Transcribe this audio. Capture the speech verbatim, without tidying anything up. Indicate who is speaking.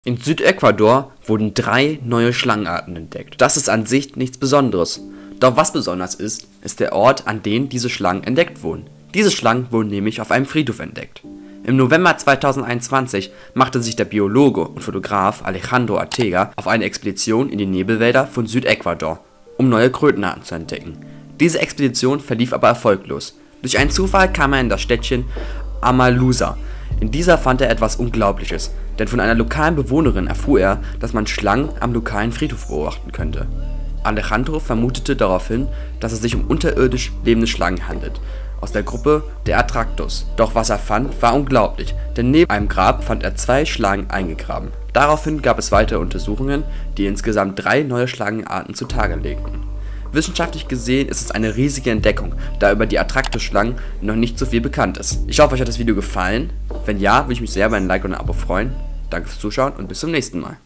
Speaker 1: In Südecuador wurden drei neue Schlangenarten entdeckt. Das ist an sich nichts Besonderes. Doch was besonders ist, ist der Ort, an dem diese Schlangen entdeckt wurden. Diese Schlangen wurden nämlich auf einem Friedhof entdeckt. Im November zweitausendeinundzwanzig machte sich der Biologe und Fotograf Alejandro Ortega auf eine Expedition in die Nebelwälder von Südecuador, um neue Krötenarten zu entdecken. Diese Expedition verlief aber erfolglos. Durch einen Zufall kam er in das Städtchen Amalusa. In dieser fand er etwas Unglaubliches, denn von einer lokalen Bewohnerin erfuhr er, dass man Schlangen am lokalen Friedhof beobachten könnte. Alejandro vermutete daraufhin, dass es sich um unterirdisch lebende Schlangen handelt, aus der Gruppe der Atractos. Doch was er fand, war unglaublich, denn neben einem Grab fand er zwei Schlangen eingegraben. Daraufhin gab es weitere Untersuchungen, die insgesamt drei neue Schlangenarten zutage legten. Wissenschaftlich gesehen ist es eine riesige Entdeckung, da über die Atractos-Schlangen noch nicht so viel bekannt ist. Ich hoffe, euch hat das Video gefallen. Wenn ja, würde ich mich sehr über ein Like und ein Abo freuen. Danke fürs Zuschauen und bis zum nächsten Mal.